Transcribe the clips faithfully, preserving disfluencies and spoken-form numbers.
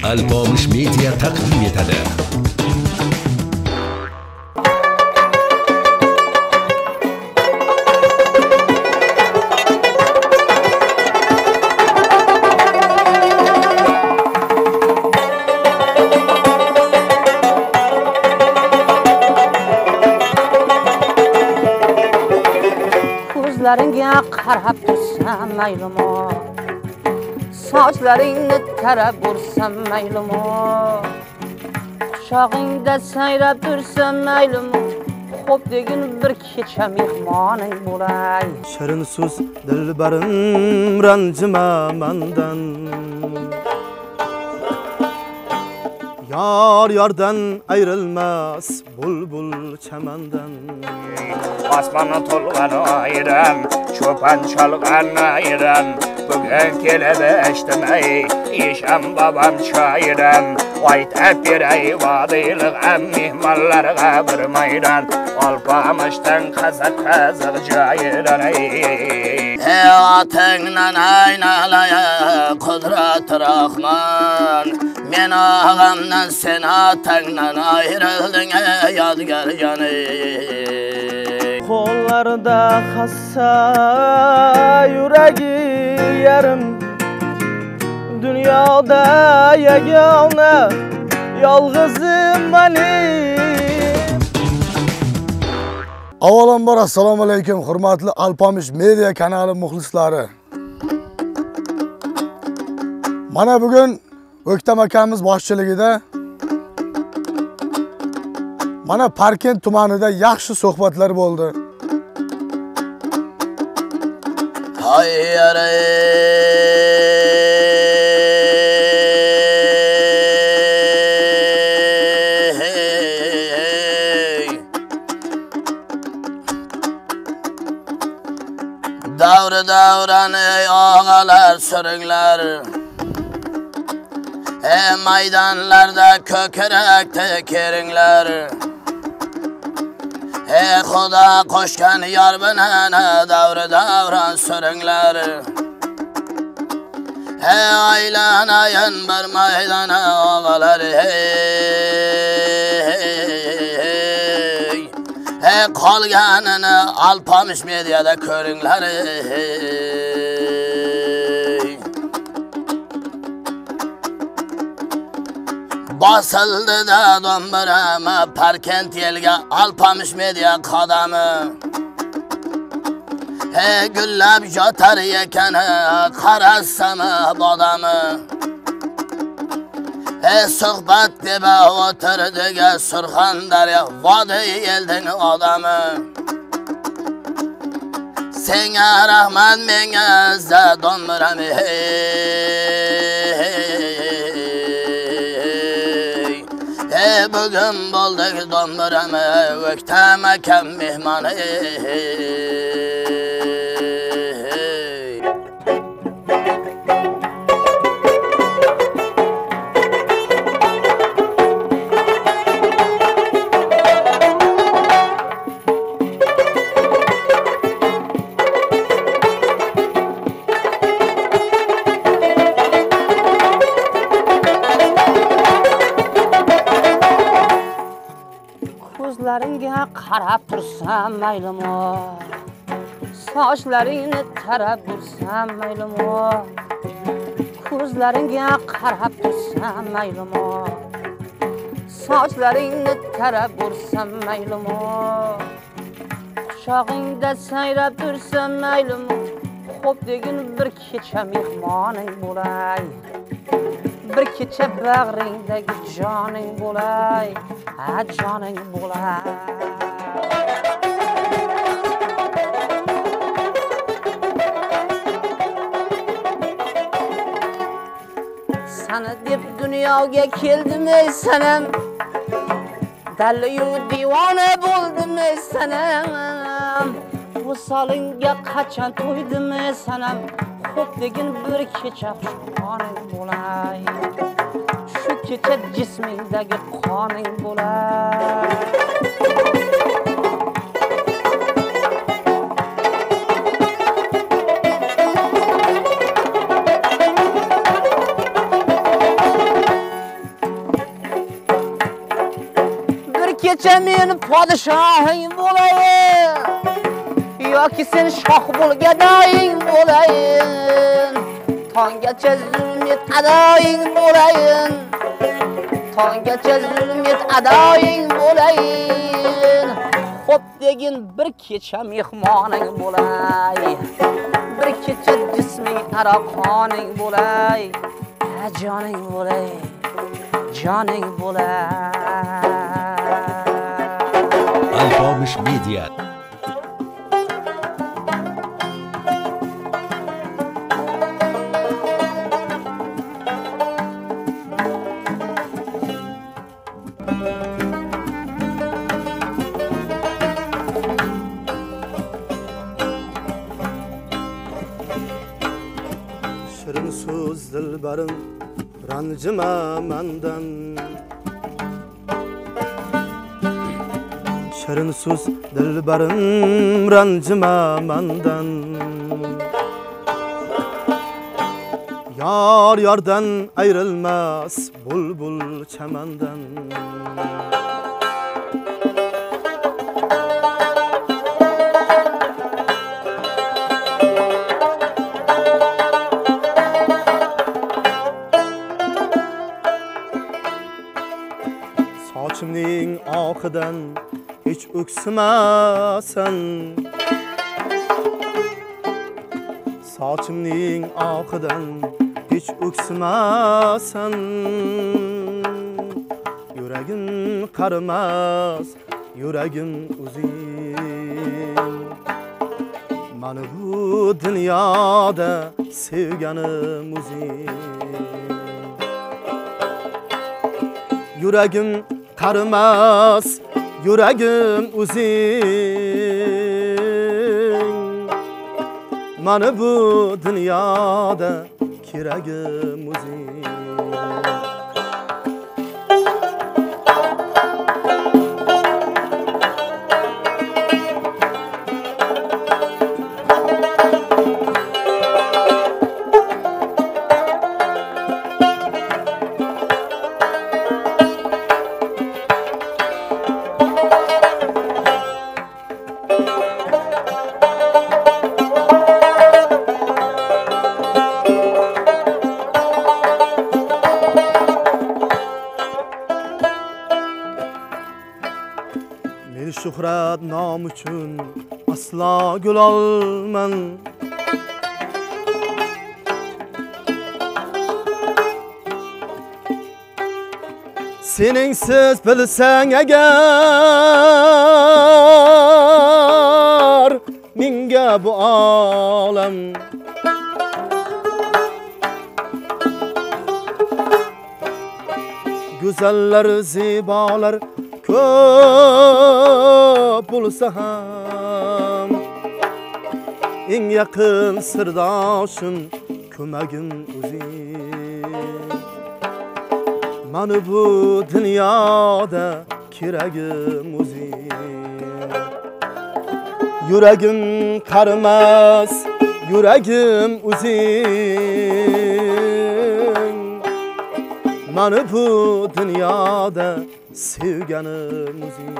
Alpomish Media taqdim etadi. Ko'zlaringga qarab tursam maylimi, sochlaringni tarab ursam maylimi, quchog'ingda sayrab tursam maylimi, xo'p degin bir kecha mehmoning bo'lay. Shirin so'z dilbarim ranjima mandan, yar yardan ayrilmas bulbul chamandan. Osmonni to'lg'an ayram, cho'pan chalg'an ayram, bugun kelib eshitmay, isham babam shoiram, aytib beray vodiylig'am mehmonlarga bir maydan, Alpamishdan qaziq qaziq joyidan. Ey otingdan aynalay qudrat rahman, men og'amdan sen otangdan ayrilding yodgor joni. Qo'llarda hassa yuragi yarim, dunyoda yagona yolg'izim men. Avvalambor assalomu alaykum hurmatli Alpomish Media kanali muxlislari. Mana bugun O'ktam akamiz boshchiligida mana Parkent tumanida yaxshi suhbatlar bo'ldi. Hayır davr davran ey ağalar sürüngler, ey meydanlarda kökürekte keringler, ey Xudo qo'shgan yor bilan davr davran sürüngler, ey aylanayin bir maydana ağalar, hey ey qolganini Alpomish Mediada ko'ringlar. Bosildi da do'mbirami Parkent yelga Alpomish Media qadami, hey gullab yotar ekan qarasam bodami, hey suhbat deb o'tirdik Surxondaryo vodiy elding odami. Senga rahmat menga izza do'mbirami, hey bugün bo'ldik do'mbirami O'ktam akam mehmoni. Ko'zlaringga qarab tursam maylimi, sochlaringni tarab ursam maylimi, ko'zlaringga qarab tursam maylimi, sochlaringni tarab ursam maylimi, quchog'ingda sayrab tursam maylimi, xo'p degin bir kecha mehmoning bo'lay, bir kecha bag'ringdagi joning bo'lay, ha joning bo'lay. Sana deb dunyoga keldim ey sanam, daliyu divona bo'ldim ey sanam, visolingga qachon to'ydim ey sanam, xo'p degin bir kecha qoning bo'lay, shu kecha jismingdagi qoning bo'lay. kecha men podshohing bo'layin yoki sen shoh bo'lgadoying bo'layin tonggacha zulm et adoying bo'layin tonggacha zulm et adoying bo'layin xo'p degin bir kecha mehmoning bo'lay bir kecha jisming aroqoning bo'lay joning bo'lay joning bo'lay Alpomish Media. Shirin so'z dilbarim ranjima mandan Shirin so'z dilbarim ranjima mandan Yar yardan ayrılmaz bulbul çamandan Sochimning oqidan hiç öksümasan Sochimning oqidan hiç öksümasan Yuragim qarimas yuragim o'zing Mana bu dunyoda sevganim o'zing Yuragim qarimas yuragim o'zing Mana bu dunyoda keragim o'zing Shuhrat nom uchun aslo gul olman Seningsiz bilsang agar menga bu olam Go'zallar zebolar ko'p bo'lsa ham eng yaqin sirdoshim ko'magim o'zing Mana bu dunyoda keragim o'zing Yuragim qarimas yuragim o'zing Mana bu dunyoda sevganim o'zing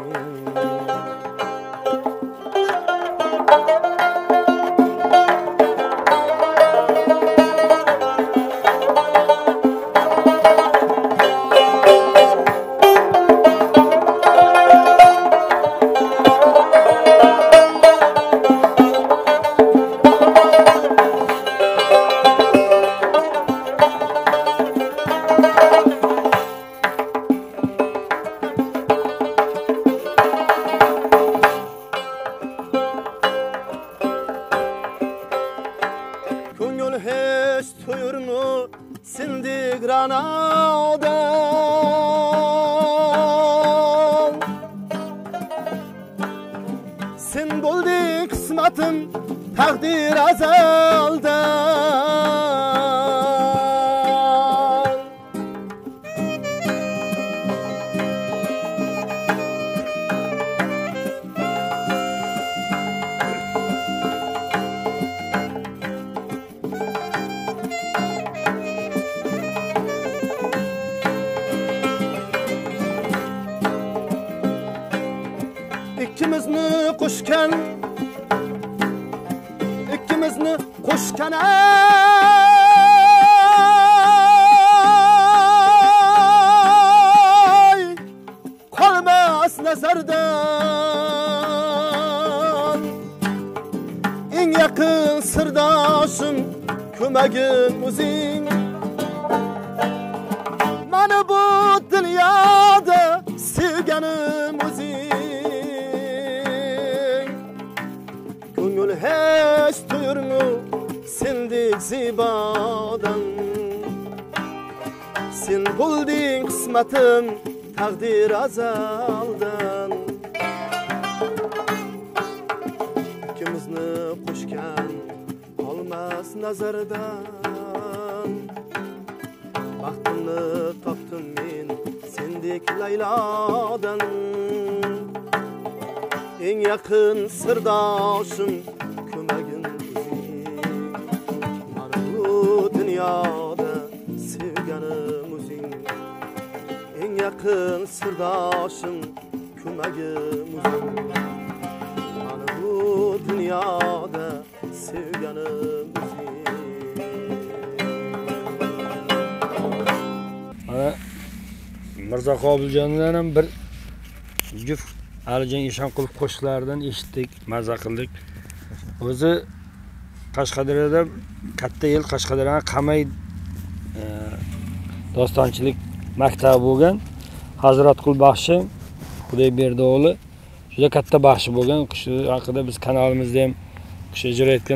hiç tuyur mu sindik ranadan Sen bo'ldi qismatim taqdir azaldan qo'shgan ikkimizni qo'shgan ay qolmas nazardan eng yaqin sirdoshim ko'magim o'zing mana bu dunyoda sevganim o'zing ko'ngil hech to'yurmu sendek zibodan sen bo'lding qismatim taqdir azaldan ikkimizni qo'shgan qolmas nazardan baxtimni topdim men sendek Laylodan eng yaqin sirdoshim ko'magim o'zing mana bu dunyoda sevganim o'zing eng yaqin sirdoshim ko'magim o'zing mana bu dunyoda sevganim o'zing. Mirzo Qobiljondan ham bir juft Alijon Eshonqulov qo'shiqlaridan eshitdik, maza qildik. O'zi Qashqadaryoda katta yil Qashqadaryoda Qamay dostonchilik maktabi bo'lgan. Hazratqul baxshi Xudoyberdi o'g'li juda katta baxshi bo'lgan. Shu haqida biz kanalimizda ham shu ijro etgan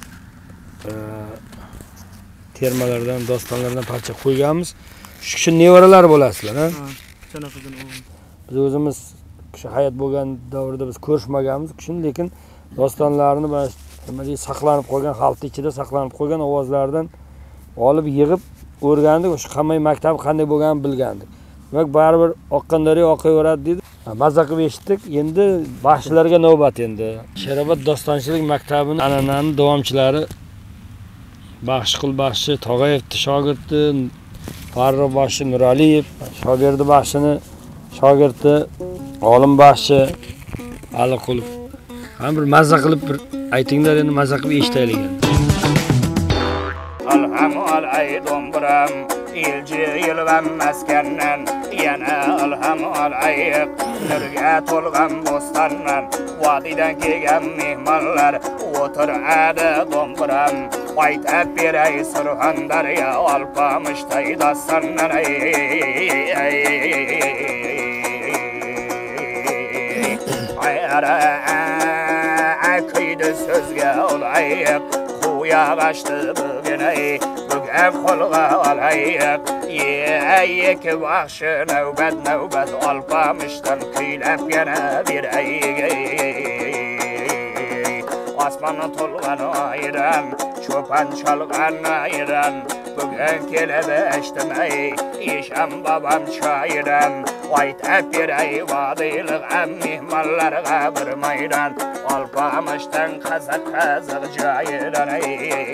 termalardan, dostonlardan parcha qo'yganmiz. Shu kishi nevaralar bo'lasizlar, ha? Biz o'zimiz shu hayot bo'lgan davrda biz ko'rishmaganmiz, kishining lekin dostonlarini va nima deydi, saqlanib qolgan, xalqning ichida saqlanib qolgan ovozlardan olib yig'ib o'rgandik. O'sha Qamay maktabi qanday bo'lganini bilgandik. Demak, baribir oqqan daryo oqaveradi dedi. Mazza qilib eshitdik. Endi baxshilarga navbat endi. Sherobod dostonchilik maktabining an'ananing davomchilari Baxshiqul baxshi Tog'ayevning shogirdi Farruh baxshi Nuraliyev, Shoberdi baxshini shogirdi Olim baxshi Aliqulov. Ham bir mazza qilib bir aytinglar, endi mazza qilib eshitaylik. Alham alay dombram ilji yilvam maskannan yana alham alayq nurga to'lgan bo'stondan vodidan kelgan mehmonlar o'tiradi dombram aytib beray Surxondaryo Alpamishday dostondan ay ay kuydi so'zga olayq yağıştı bugün ay bugün kolga alayıp iki baxşı növbet növbet Alpamış'tan küylep gene bir ay Asmanın tolganı ayıran çopan çalgan ayıran bugün kelebeştim ay işem babam çayıran aytep bir ay vadiyliğen mihmallarga bir maydan Alpamış'tan kazak kazak cayıran ay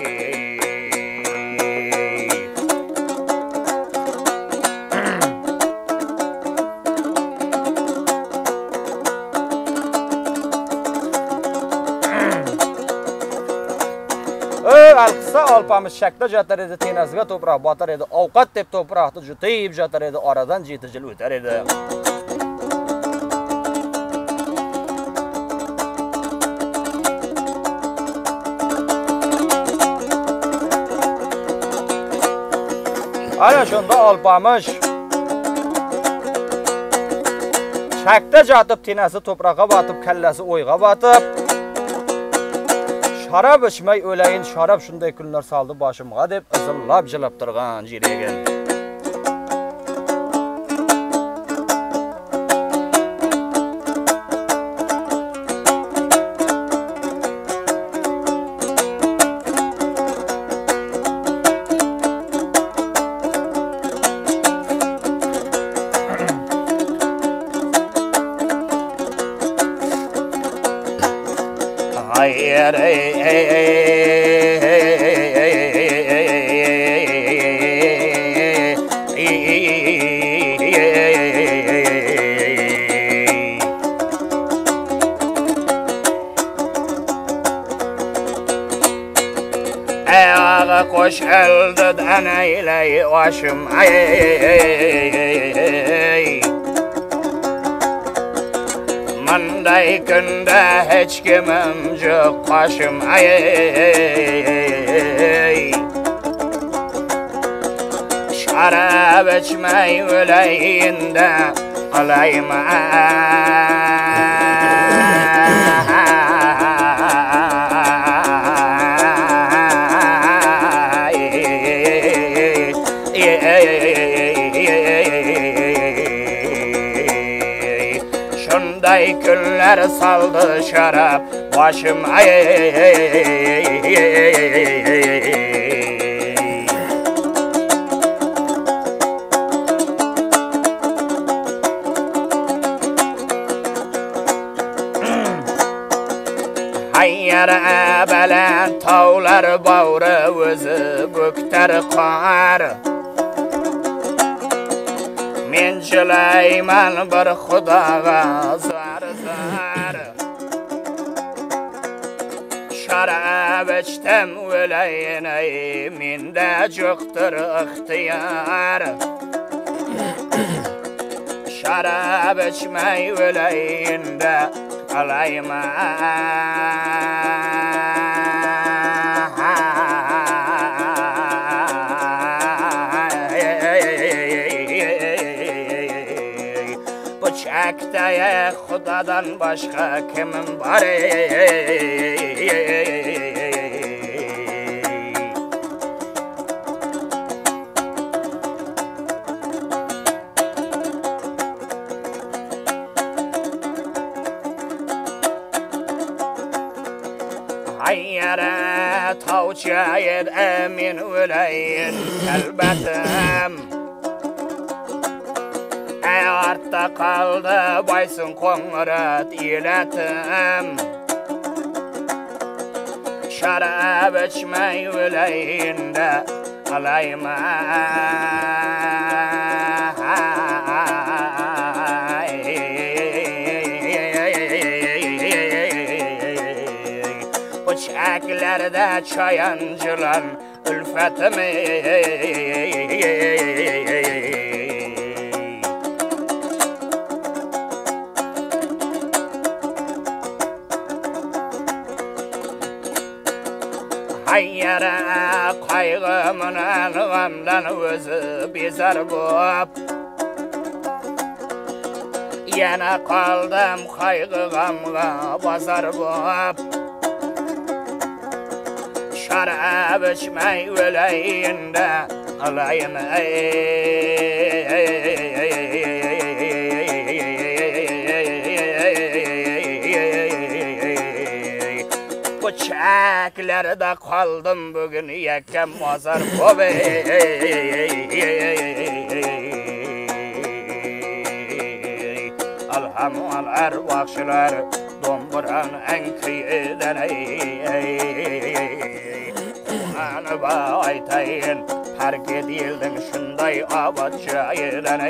Alqisa Alpamish shakda jatar edi, tenasiga to'proq botar edi, ovqat deb to'proqni jutib jatar edi, oradan yetti yil o'tar edi. Ana shunda Alpamish shakda jatib, tenasi to'proqqa botib, kallasi o'yga botib Şarab içmey öleyin, şarab şunday kunlar saldı başımga deb ızıllab jilab turgan jiregin. Hayır ey ey ey Qo'sh eldidan aylay oshim ay Manday kunda hech kimim yo'q qoshim ay Sharab ichmay o'layinda Shunday kunlar saldı sharab boshim ay Hayyara baland tog'lar bavri o'zi bo'ktar qor Men jilayman bir xudoga zar zar Sharab ichdim o'layin ay menda yo'qdir ixtiyor Sharab ichmay o'layinda alayman Bıçakdaya xudodan boshqa kimim bor Hayyara tavchayed amin o'layin kalbatim Ortda qoldi boysun qo'ng'irot elatim Sharab ichmay o'layinda alayman Bıçaklarda choyanjilan ulfatim Hayyara qayg'ımdan g'amdan o'zi bezar bo'p Yana qoldim qayg'u g'amga bozor bo'p Sharab ichmay o'layinda alayman Bıçaklarda qoldim bugun yakam mozor bo'p Alhamdulillah arvohlar domburan ankiyidan Ana ba aytayin har gedilding shunday obod joyidan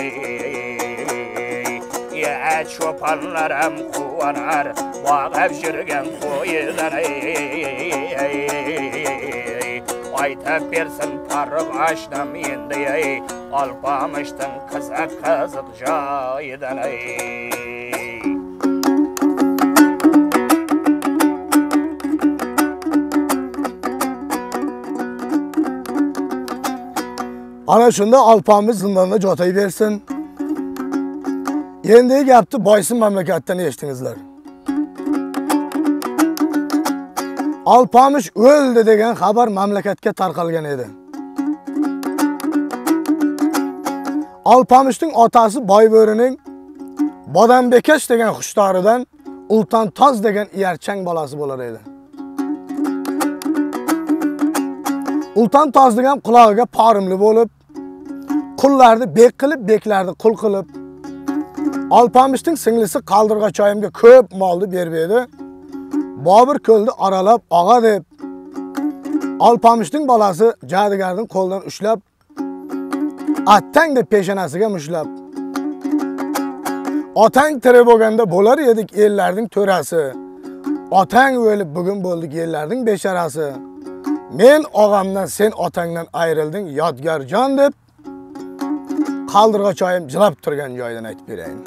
Ya cho'ponlarim quvonar boqib yurgan qo'yidan aytab bersin parvoshdan endi Alpamishdan qiziq qiziq joyidan Ana shunda Alpamish zindonda jotay bersin. Endi gapni boysin mamlakatdan eshitdingizlar. Alpamish o'ldi degan xabar mamlakatga tarqalgan edi. Alpamishning otasi Boybo'rining Bodambekash degan xushtaridan Ultan Toz degan iyarchang bolasi bo'lar edi. Ultan Tozning ham qulog'iga porimli bo'lib, qullarni bek qilib, beklarni qul qilib, Alpamishning singlisi Qaldirg'achoyimga ko'p molni berib edi. Bobur ko'lni aralab og'a deb Alpamishning bolasi Jadigarning qo'ldan ushlab, attang deb peshonasiga mushlab, otang tiri bo'lganda bo'lar edik ellarning to'rasi, otang o'lib bugun bo'ldik ellarning besharasi, men og'amdan sen otangdan ayrilding yodgorjon deb qaldirg'ochoyim jilab turgan joydan aytib berayin.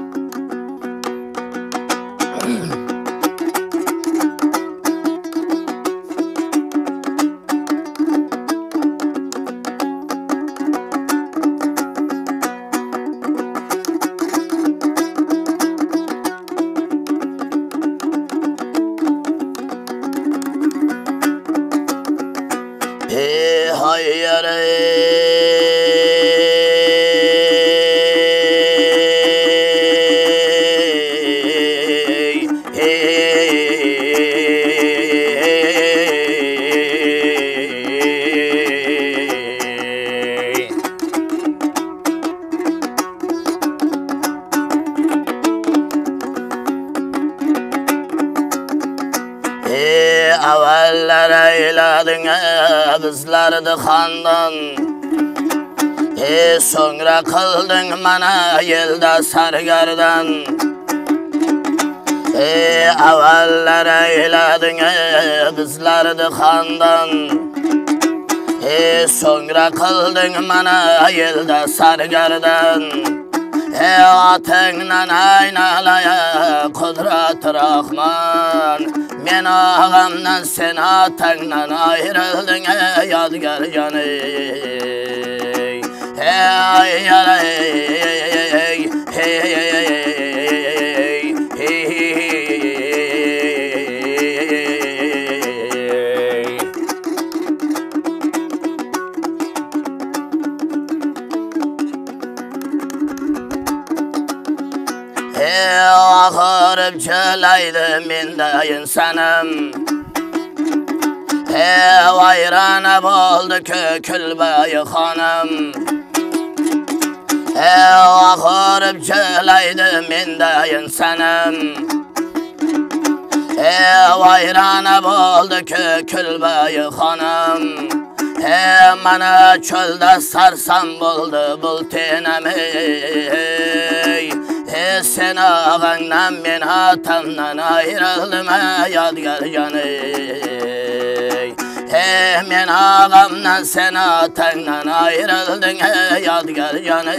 Bizlardi xondan e so'ngra qilding mana yelda sargardan e avvallar aylading bizlardi xondan e so'ngra qilding mana yelda sargardan e otangdan aynalaya qudrat rahman men ağamdan sen atangdan ayrıldın ey yadgar canı hey yaray hey ağırıp çölaydı mende insanım Ev ayrana boldu kökül bayı hanım Ev ağırıp çölaydı mende insanım Ev ayrana boldu kökül bayı hanım Ev mana çölde sarsam boldu bul tenemi E sen ağandan men atamdan ayrıldım ey yadgar canı E men ağamdan sen atandan ayrıldın ey yadgar canı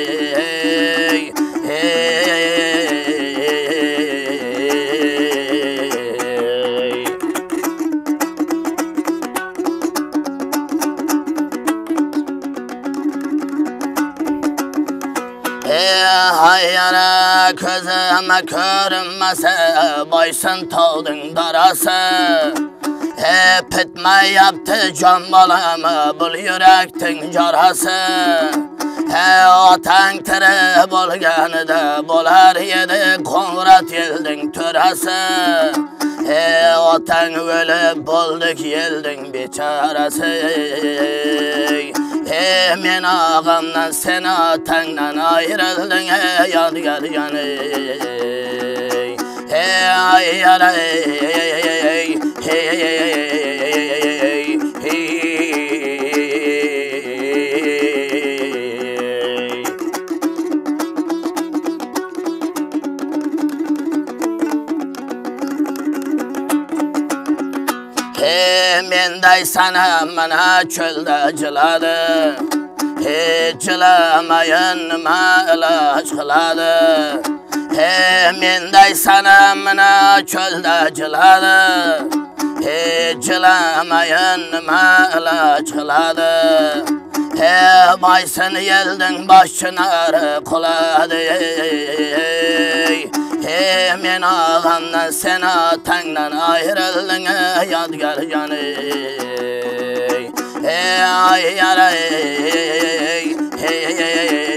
Hayyara közüme körünmese Baysın tağdın darası Hep etme yaptı can balamı Bul yürektin carası He atan tiri bolganı da Bolar yedi konrat yeldin törası He atan ölüp bolduk yeldin biçarası He men ağamdan sen atandan ayrıldın ey yadgar canı Hey ay yaray hey Menday sana mana çölde cıladı Hiç cılamayın ma ilaç kıladı He menday sana mana çölde cıladı Hiç cılamayın ma ilaç kıladı He baysın yeldin başçınarı kuladı He men ağamdan sen atandan ayrıldın ey yadgar canı Hey ay yaray hey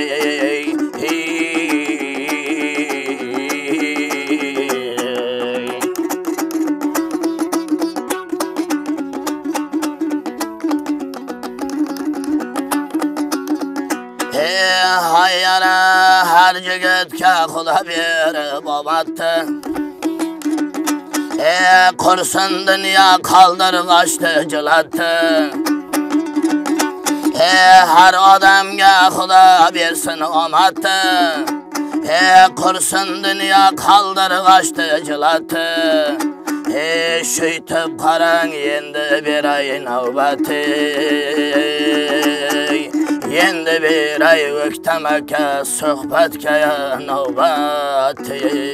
Hayyara her cüget ka kula bir babattı E kursun dünya kaldır kaçtı cılattı E her adamga Xudo bersin omadni He kursun dünya kaldırgaçtı cılatı. He şöytüp karan yendi bir ay navbatı. Yendi bir ay öktemeke sohbetke navbatı.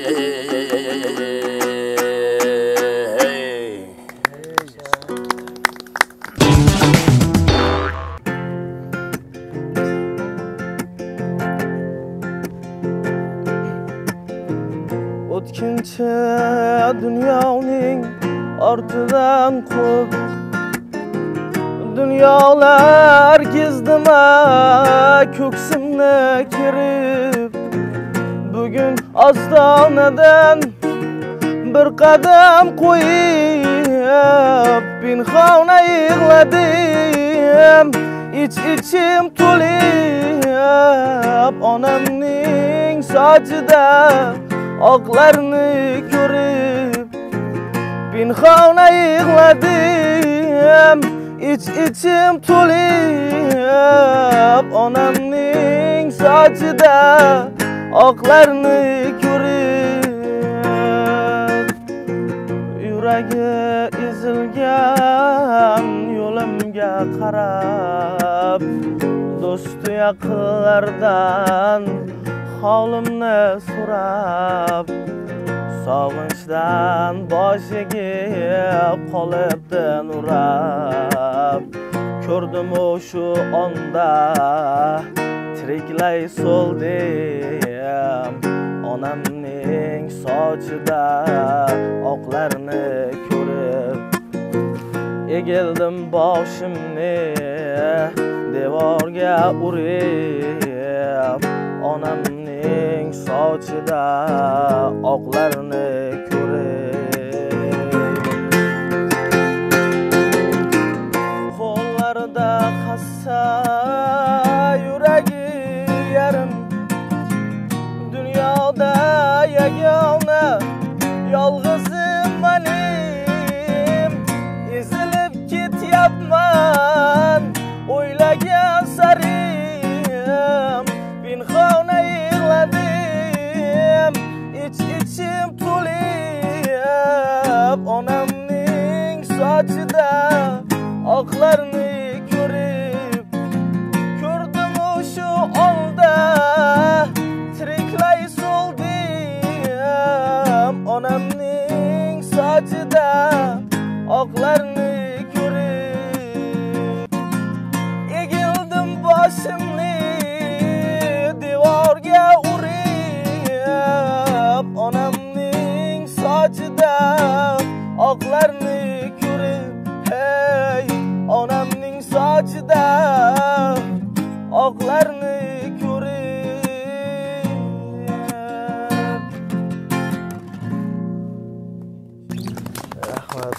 O'tkinchi dunyoning ortidan qo'p dunyolar kezdima ko'ksimni kirib bugun ostonadan bir qadam qo'yib pinhona yig'ladim ich ichim to'lib onamning sochida oqlarni ko'rib pinhona yig'ladim ich ichim to'lib onamning sochida oqlarni ko'rib yuragi ezilgan yo'limga qarab do'stu yaqinlardan holimni so'rab sog'inchdan boshiga qolibdi nurab ko'rdim o'shu onda tiriklay so'ldim onamning sochida oqlarni ko'rib egildim boshimni devorga urib onamning sochida oqlarni ko'rib qo'llarida hassa yuragi yarim dunyoda yagona yolg'izim menim ezilib ketyapman o'ylagan sarim pinhona yig'ladim ich ichim to'lib onamning sochida oqlarni ko'rib ko'rdim o'shu onda tiriklay so'ldim onamning sochida oqlarni ko'rib egildim boshimni devorga urib onamning sochida oqlarni ko'rib hey onamning sochida oqlarni ko'rib rahmat.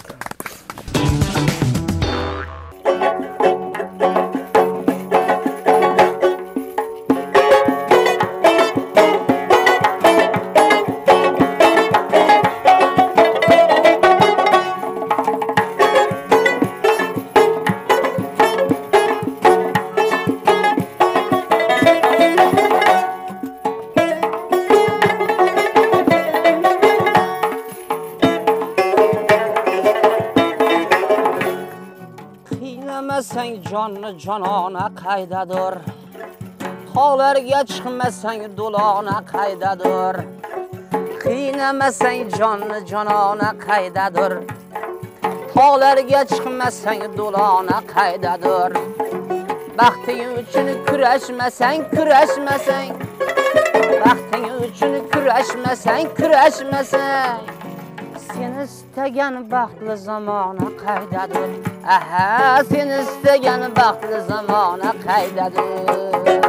Qiynamasang jonni jonona qaydadir tog'larga chiqmasang do'lona qaydadir qiynamasang jonni jonona qaydadir tog'larga chiqmasang do'lona qaydadir baxting uchun kurashmasang kurashmasang baxting uchun kurashmasang kurashmasang sen istagan baxtli zamona qaydadir aha sen istagan baxtli zamona qaydadir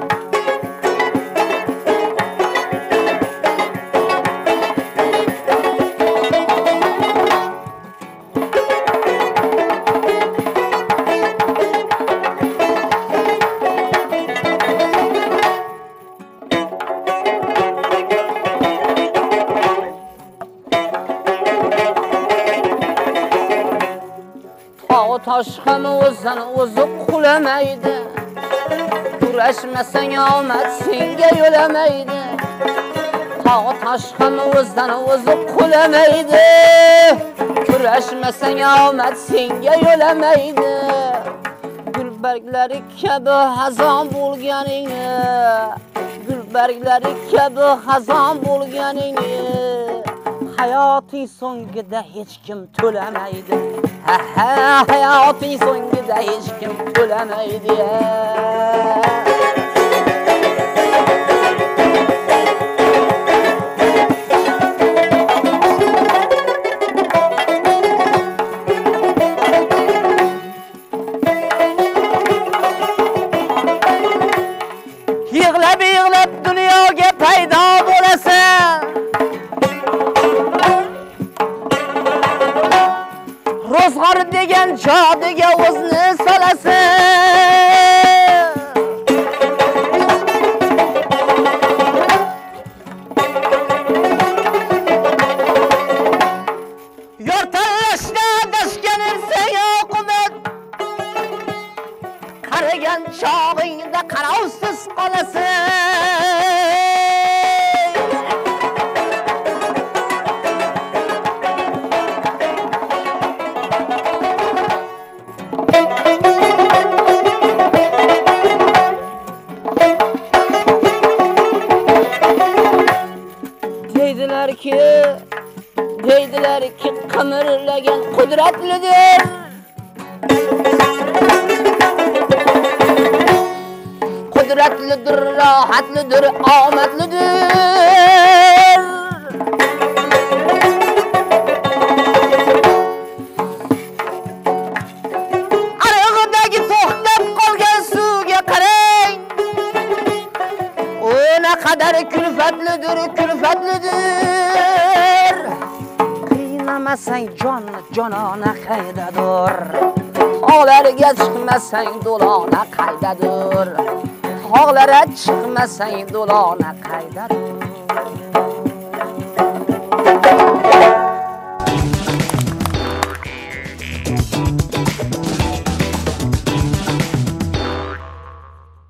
toshqin o'zini o'zi qulamaydi kurashmasang omad senga yo'lamaydi tog' tosh ham o'zdan o'zi qulamaydi. Kurashmasang omad senga yo'lamaydi. Gulbarglari kabi xazon bo'lganingni, gulbarglari kabi xazon bo'lganingni hayoting so'ngida hech kim to'lamaydi. Ha ha, hayoting so'ngida hech kim to'lamaydi. Yig'lab yig'lab dunyoga paydo bo'lasan. Ro'zg'or degan jodiga o'zni solasan. Yor tanlashda adashgan ersang oqibat, qaragan chog'ingda qarovsiz qolasan. Deydilarki, deydilarki qimirlagan qudratlidir. Qudratlidir, rohatlidir, omadlidir. Arig'idagi to'xtab qolgan suvga qarang. O naqadar kulfatlidir, kulfatlidir. Qiynamasang jonni jonona qaydadir. Tog'larga chiqmasang do'lona qaydadir. Tog'larga chiqmasang do'lona qaydadir.